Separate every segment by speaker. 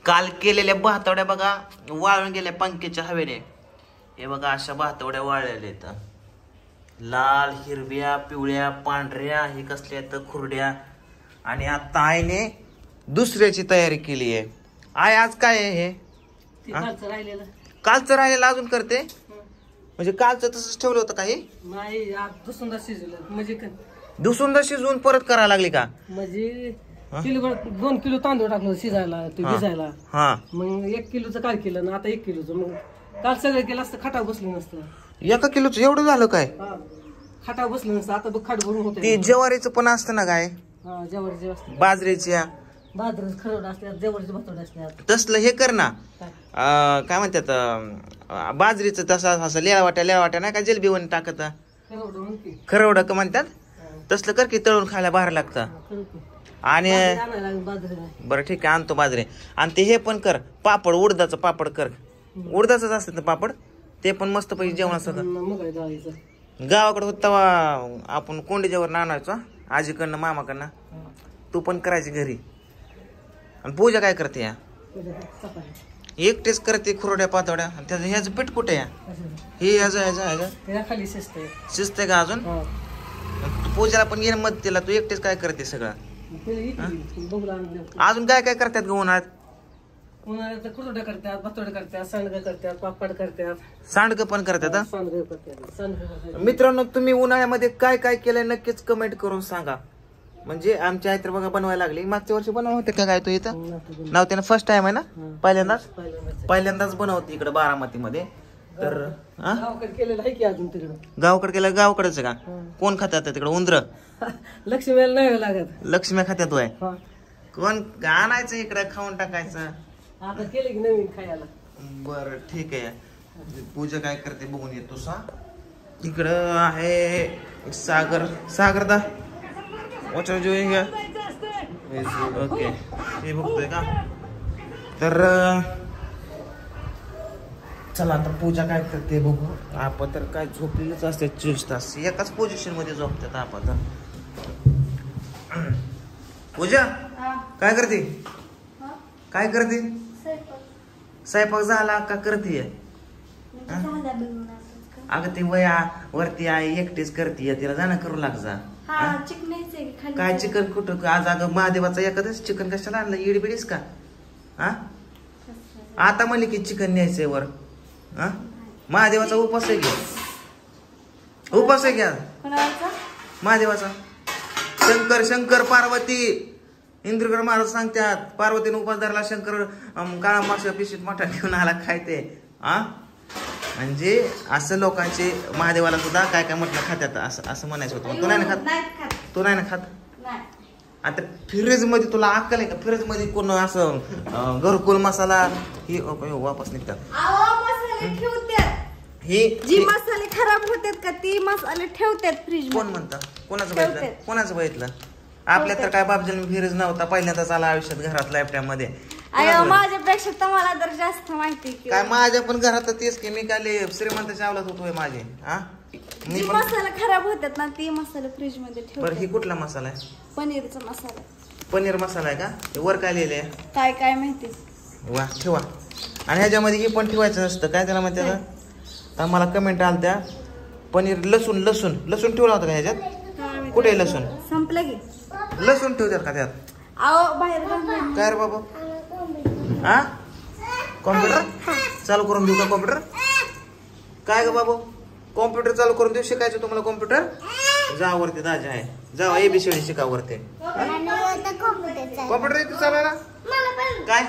Speaker 1: काल केलेल्या भातवड्या बघा वाळून गेल्या पंख्याच्या हवेने. हे बघा अशा भातवड्या वाळलेल्या आहेत, लाल, हिरव्या, पिवळ्या, पांढऱ्या, हे कसल्या तर खुरड्या. आणि आता आईने दुसऱ्याची तयारी केली आहे. आय आज काय आहे हे? कालचं राहिलेलं अजून करते म्हणजे कालचं तसंच ठेवलं होतं काही
Speaker 2: नाही, दुसऱ्यांदा शिजवलं म्हणजे
Speaker 1: दुसऱ्यांदा शिजवून परत करायला लागली का?
Speaker 2: म्हणजे किलो 2 किलो तांदूळ टाकलं शिजायला ते भिजायला.
Speaker 1: हा
Speaker 2: मग 1 किलोचं काय केलं ना आता 1 किलोचं. मग काल सगळं केलं असतं खटाव बसलं नसतं.
Speaker 1: 1 किलोचं एवढं झालं काय?
Speaker 2: खटाव बसलं नसतं. आता बघ खाट भरून होते.
Speaker 1: ते ज्वारीचं पण असतं ना काय?
Speaker 2: ज्वारीचे असते,
Speaker 1: बाजरीच्या
Speaker 2: बाजरीच खरवडं असतात, ज्वारीचे भातवडे असतात.
Speaker 1: तसलं हे कर ना, काय म्हणतात बाजरीचं तसं असं लेवाट्या नाही का जलबीवन टाकत खरवडं का म्हणतात तसलं कर की तळून खायला बाहेर लागतं. आणि बरं ठीक आहे आणतो बाजरी. आणि ते हे पण कर पापड, उडदाचं पापड कर. उडदाच असतं ना पापड, ते पण मस्त पैकी जेवणासोबत. गावाकडे होत तेव्हा आपण कोंडीच्यावर आणायचो आजीकडनं मामाकडनं. तू पण करायची घरी. आणि पूजा काय करते या? एकटेच करते खुरड्या पातोड्या. त्याचं ह्याचं पीठ कुठे या? हे ह्याचं शिजते का अजून? पूजाला पण घे मत तिला. तू एकटेच काय करते सगळं? अजून काय काय करतात ग उन्हाळ्यात?
Speaker 2: उन्हाळ्यात खुरड्या करतात, भातोड्या करतात, सांडगं करतात, पापड करतात.
Speaker 1: सांडगं पण करतात.
Speaker 2: सांडगं करतात.
Speaker 1: मित्रांनो तुम्ही उन्हाळ्यामध्ये काय काय केलंय नक्कीच कमेंट करून सांगा. म्हणजे आमची आई तर बघा बनवायला लागली. मागच्या वर्षी बनवत होते का काय तू इथं? नव्हते ना, फर्स्ट टाइम आहे ना? पहिल्यांदाच बनवते इकडे बारामती मध्ये. तर
Speaker 2: गावाकडे केलेलं आहे की अजून तिकडं?
Speaker 1: गावाकडे केलं गावाकडेच का? कोण खात्यात तिकडे? उंदर
Speaker 2: लक्ष्मीला नाही लागत.
Speaker 1: लक्ष्मी खात्यात होय. कोण आणायचं इकडे खाऊन टाकायचं.
Speaker 2: आता केलं की नवीन खायला.
Speaker 1: बर ठीक आहे. पूजा काय करते बघून येतो सा. इकडं आहे सागरदा वॉटर जोईंग. ओके हे बघतोय का? तर चला आता पूजा काय करते बघू. आपण तर काय झोपलेलंच असते 24 तास एकाच पोझिशन मध्ये झोपतात आपण. पूजा काय करते? काय करते? स्वयंपाक झाला का करते? अगं ते वया वरती आई एकटीच करते, तिला जाणं करू लाग जा. काय चिकन कुठं आज? अगं महादेवाचा एखादच चिकन कशाला आणलं? इडी बिडीस का? हा आता म्हणले की चिकन न्यायचंय वर. हा महादेवाचा उपास आहे घ्या. उपास आहे घ्या महादेवाचा. शंकर पार्वती इंद्रगड महाराज सांगतात पार्वतीने उपास धरला. शंकर काळा मासा पिशीत मोठा घेऊन आला काय ते. हा म्हणजे असं लोकांचे महादेवाला सुद्धा काय काय म्हटलं खात्यात असं म्हणायचं होतं. तू नाही ना खात? तू नाही ना खात? आता फ्रीज मध्ये तुला अक्कल आहे का? फ्रीज मध्ये कोण असं घरकुल मसाला ही वापस निघतात.
Speaker 3: जी मसाले खराब होतात का ती मसाले ठेवतात फ्रीज.
Speaker 1: कोण म्हणतं? कोणाचं बघितलं? आपल्या तर काय बापजन फ्रीज नव्हता पहिल्यांदाच आला आयुष्यात घरात लाईफ मध्ये.
Speaker 3: माझ्यापेक्षा तुम्हाला तर जास्त माहिती.
Speaker 1: काय माझ्या पण घरात तेच की मी काय श्रीमंताच्या आवलात होतोय माझे. हा
Speaker 3: जी मसाला खराब होतात ना ती मसाला फ्रीज मध्ये ठेवतात.
Speaker 1: बरं ही कुठला मसाला आहे?
Speaker 3: पनीरचा मसाला.
Speaker 1: पनीर मसाला आहे का? ते वर काय लिहिलंय?
Speaker 3: काय माहिती.
Speaker 1: वा ठेवा. आणि ह्याच्यामध्ये हे पण ठेवायचं नसतं काय त्याला म्हणते आता? मला कमेंट आलत्या पनीर लसूण ठेवला होता का ह्याच्यात? कुठे लसूण?
Speaker 3: संपलं की.
Speaker 1: लसूण ठेवतात का त्यात?
Speaker 3: बाहेर
Speaker 1: काय रे बाबा? हा कॉम्प्युटर चालू करून देऊ का? कॉम्प्युटर काय ग बाबू? कॉम्प्युटर चालू करून देऊ शिकायचं तुम्हाला कॉम्प्युटर? जा वरती दाजा आहे, जा ABCD शिका वरती. कॉम्प्युटर इथे चालवायला काय?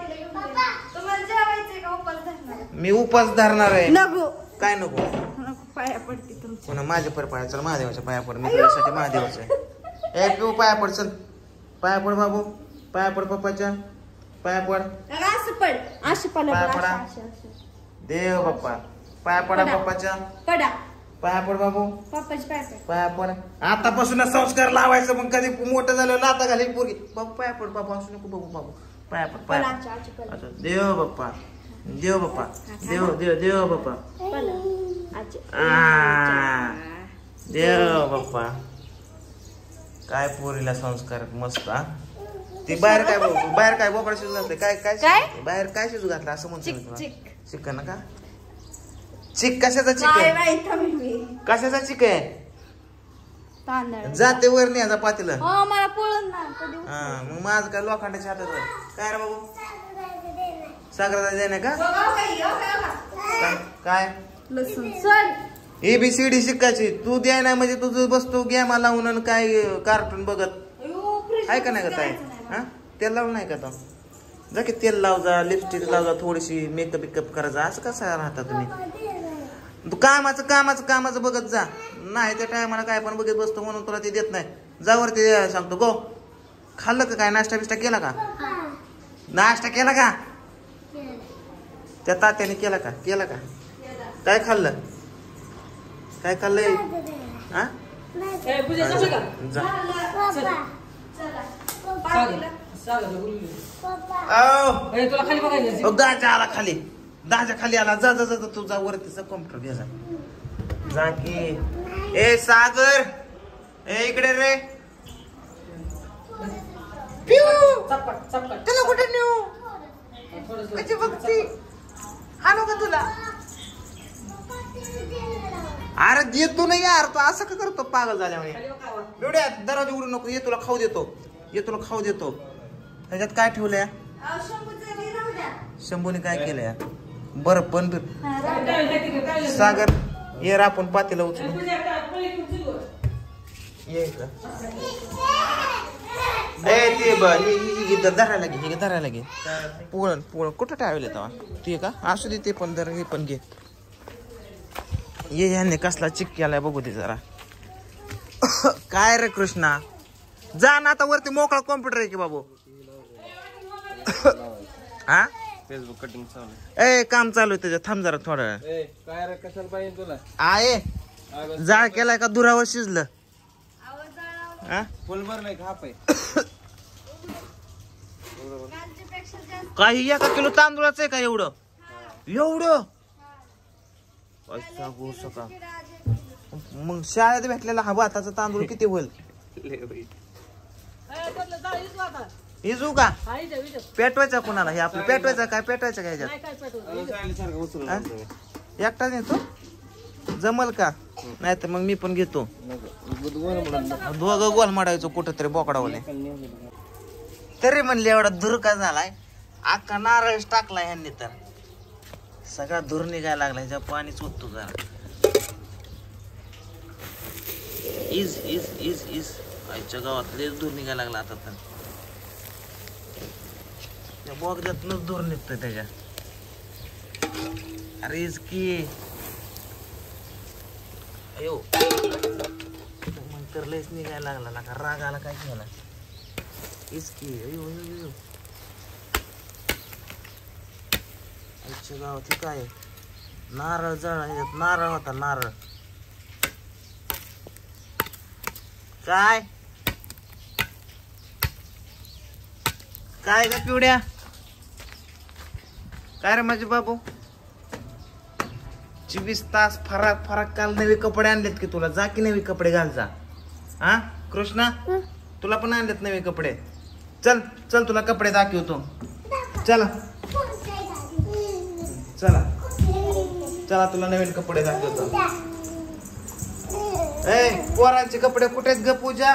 Speaker 1: मी उपास धरणार आहे.
Speaker 3: नको
Speaker 1: काय नको?
Speaker 3: पाया पडते तुमच्या.
Speaker 1: पुन्हा माझ्या पाया चल महादेवाच्या पाया पड. मी तुझ्यासाठी महादेवाचं आहे. पिऊ पाया पड चल. पाया पड बाबू. पाया पड पप्पाच्या. पाया पड. पाया पडा. देव बाप्पा पाया पडा पप्पाच्या. पाया पड बाबू. पाया पड. आतापासूनच संस्कार लावायचं. मग कधी मोठं झालं लाता घाली पोरगी. बाबू पाया पड. बाबा असू नको बाबू. बाबू पाया पड. पाया पड. देव बाप्पा. देव बाप्पा. देव बाप्पा. देव बाप्पा. काय पोरीला संस्कार मस्त. ते बाहेर काय बोकडा शिजू घातलं काय काय शिजू- बाहेर काय शिजू घातलं असं म्हणतो मी तुला. चिकन का चिक कशाचा चिकन कशाचा चिक आहे जाते वर न्यायचा पातेलं
Speaker 3: मला पळून ना
Speaker 1: हा मग माझं काय लोखंडाच्या हातात आहे. काय रे बाबू सागराला देणे का काय
Speaker 3: लसूण
Speaker 1: ABCD शिकायची तू द्याय नाही म्हणजे तुझं बसतो गेमा लावून आणि काय कार्टून बघत आहे का नाही का काय हा तेल लावून नाही का तो जा की तेल लाव जा लिपस्टिक लाव जा थोडीशी मेकअप बिकअप करायचा असं कसं राहता तुम्ही तू कामाचं बघत जा नाही त्या टायमाला काय पण बघत बसतो म्हणून तुला ते देत नाही जा वरती सांगतो गो खाल्लं का काय नाश्ता बिष्टा केला का नाश्ता केला का त्या तात्याने केला का काय खाल्लं काय खाल्लंय हा
Speaker 2: तुला खाली बघायचं
Speaker 1: दाजा आला खाली दाजा खाली आला जा जा जा तू जा वरतीचा कॉम्प्युटर घे जा की ए सागर ए इकडे रे त्याला कुठे नेऊ कशी बघती हाणू का तुला अरे देतो नाही यार तू असं का करतो पागल झाल्यामुळे एवढ्या दरवाजा उडू नको ये तुला खाऊ देतो त्याच्यात काय ठेवलंय शंभूने काय केलंय बर पण सागर ये आपण पातेला उचलू ये ते धरायला घे पोळण कुठं टाळले तेव्हा ते का असू दे ते पण धर हे पण घे ये ह्याने कसला चिक केलाय बघू दे जरा काय रे कृष्णा जा ना आता वरती मोकळा कॉम्प्युटर आहे की बाबू हा
Speaker 4: फेसबुक कटिंग चालू
Speaker 1: ए काम चालू आहे त्याच्यात थांब जरा थोडा वेळ
Speaker 4: काय रे कशाला पाहिजे तुला
Speaker 1: आहे जाळ केलाय का दुरावर शिजलं
Speaker 4: फुल भरलाय का हाप आहे
Speaker 1: काही 1 किलो तांदूळाचं आहे का एवढं सांगू सका मग शाळेत भेटलेला हा भाताचा तांदूळ किती होईल इजू का पेटवायचा कोणाला हे आपलं पेटवायचा काय का ह्याच्यात एकटाच येतो जमल का नाही तर मग मी पण घेतो दोघं गोल माडायचो कुठं तरी बोकडावले तरी म्हणले एवढा धूर का झालाय अख्खा नारळच टाकलाय ह्यांनी तर सगळा धूर निघायला लागला ह्याच्या पाणीच ओततो जरा इज आईच्या गावात लयच धूर निघायला लागला आता तर त्या बोगद्यातूनच धूर निघतोय त्याच्या अरे इज की अयो तर लयच निघायला लागला का राग आला काय केला इज की अयो अयो आईच्या गावात काय नारळ जळा ह्याच्यात नारळ होता नारळ काय काय का पिवड्या काय रे माझे बाबू 24 तास फराक काल नवे कपडे आणलेत की तुला जा की नवे कपडे घाल जा हा कृष्णा तुला पण आणलेत नवे कपडे चल तुला कपडे दाखवतो चला तुला नवीन कपडे दाखवतो ए पोरांचे कपडे कुठेच ग पूजा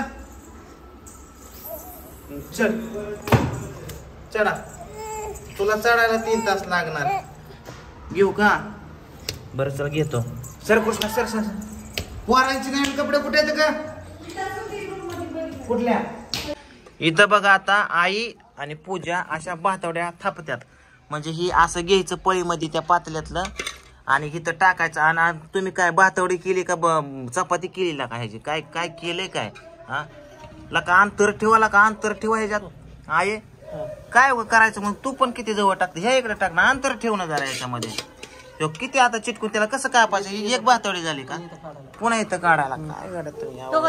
Speaker 1: चढा तुला चढायला 3 तास लागणार घेऊ का बरं चल घेतो सर कृष्णा सर पोरांचे नवीन कपडे कुठे आहेत का कुठल्या इथं बघा आता आई आणि पूजा अशा भातवड्या थापत्यात म्हणजे ही असं घ्यायचं पळीमध्ये त्या पातल्यातलं आणि इथं टाकायचं आणि तुम्ही काय भातवडी केली का चपाती केली का ह्याची काय काय केलंय काय हा लका अंतर ठेवा ह्याच्यात आहे काय करायचं मग तू पण किती जवळ टाकते ह्या इकडे टाक ना अंतर ठेव ना जरा याच्यामध्ये किती आता चिटकून त्याला कसं काय पाहिजे एक भातवडी झाली का पुन्हा इथं काढायला काय काढत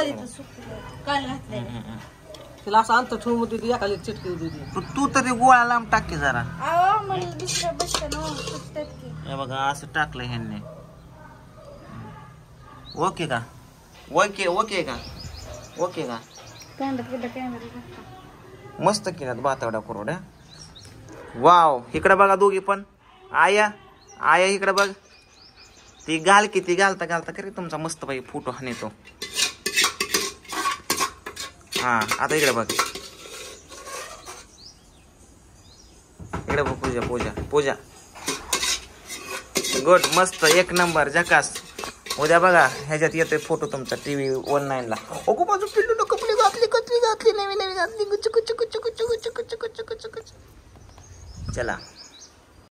Speaker 2: तिला असं अंतर ठेवून मध्ये एखादी चिटकी
Speaker 1: तू तर ते गोळा लांब टाक जरा हे बघा असं टाकलं ह्यांनी ओके का मस्त केल्यात बातावड्या कुरवड्या. वाव, इकडे बघा दोघी पण. आया आया इकडे बघ. ती घाल किती घालता घालता करे तुमचा मस्त बाई फोटो हाणतो. हा आता इकडे बघ. इकडे बघ पूजा पूजा पूजा. गुड, मस्त, एक नंबर, झकास. उद्या बघा ह्याच्यात येतोय फोटो तुमचा TV 19 ला. ओगो बाजू पिल्लू कपडे घातली नवी नवी घातली. चला.